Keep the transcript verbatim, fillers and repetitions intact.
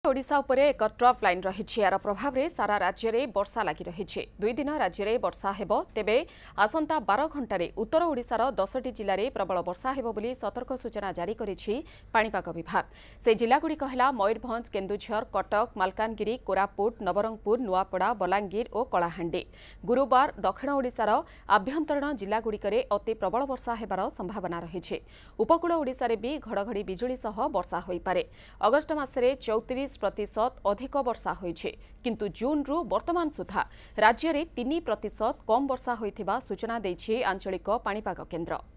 ओडिशा उपरे एक trough line रही यार प्रभाव में सारा राज्य में वर्षा लगी रही दुई दिन राज्य में वर्षा हेबो तेबे आसंता बारह घंटे उत्तर ओडिशार दसटी जिले में प्रबल वर्षा हेबो बोली सतर्क सूचना जारी करिछि पाणीपाग विभाग। से जिलागुड़िक है मयूरभंज, केन्दुझर, कटक, मालकानगिरी, कोरापुट, नवरंगपुर, नुआपड़ा, बलांगीर और कलाहांडी। गुरुवार दक्षिण ओडिशार आभ्यंतरीण जिलागुड़िक अति प्रबल वर्षा हेबार संभावना रही। उपकूल ओडिशा भी घड़घड़ी बिजुली सह वर्षा होई पारे। अगस्ट मासरे चौतीस प्रतिशत अधिक वर्षा होइछे किंतु जून रु वर्तमान सुधा राज्य में तीन प्रतिशत कम वर्षा होइथिबा सूचना दैछि आंचलिक पाणीपाग केन्द्र।